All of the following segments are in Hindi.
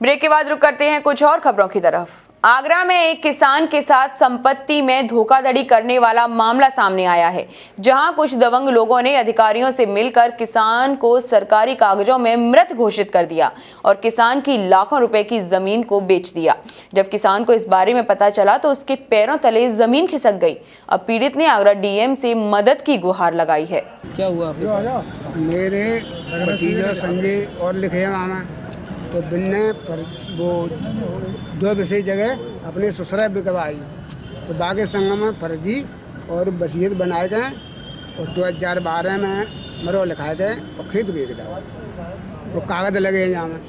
ब्रेक के बाद रुक करते हैं कुछ और खबरों की तरफ। आगरा में एक किसान के साथ संपत्ति में धोखाधड़ी करने वाला मामला सामने आया है, जहां कुछ दबंग लोगों ने अधिकारियों से मिलकर किसान को सरकारी कागजों में मृत घोषित कर दिया और किसान की लाखों रुपए की जमीन को बेच दिया। जब किसान को इस बारे में पता चला तो उसके पैरों तले जमीन खिसक गई। अब पीड़ित ने आगरा डीएम से मदद की गुहार लगाई है। क्या हुआ? मेरे भतीजा संजय और लिखे मामा तो बिन्ने पर वो 2 विशेष जगह अपने ससुरा बिकवाई तो बाकी संग में फर्जी और वसीयत बनाए गए और 2012 में मरो लिखाए गए और खेत बेच दिया तो कागज लगे यहाँ में।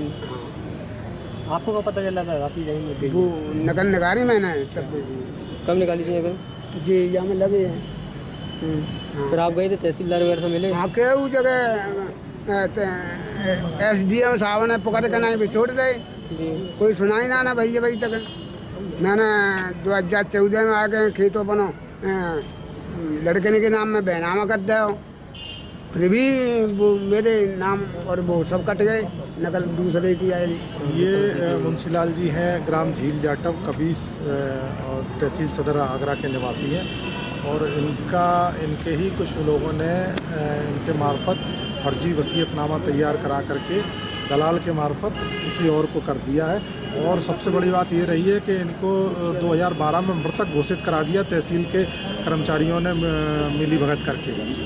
आपको कब पता चला था आपकी जमीन? वो नकल निकाली मैंने तब। कब निकाली थी नकल? जी यहाँ में लगे हैं। फिर आप गए थे तहसीलदार वगैरह से मिले? हाँ के उस जगह SDM साहब ने पकड़ के नहीं भी छोड़ दे, कोई सुनाई ना भैया भाई तक। मैंने 2014 में आके खेतों बनो लड़के के नाम में बेनामा कर दे, फिर भी वो मेरे नाम और वो सब कट गए, नकल दूसरे की आएगी। ये मुंशीलाल जी हैं, ग्राम झील जाटव कबीस और तहसील सदर आगरा के निवासी हैं और इनके ही कुछ लोगों ने इनके मार्फत फर्जी वसीयतनामा तैयार करा करके दलाल के मार्फत किसी और को कर दिया है। और सबसे बड़ी बात ये रही है कि इनको 2012 में मृतक घोषित करा दिया तहसील के कर्मचारियों ने मिली भगत करके।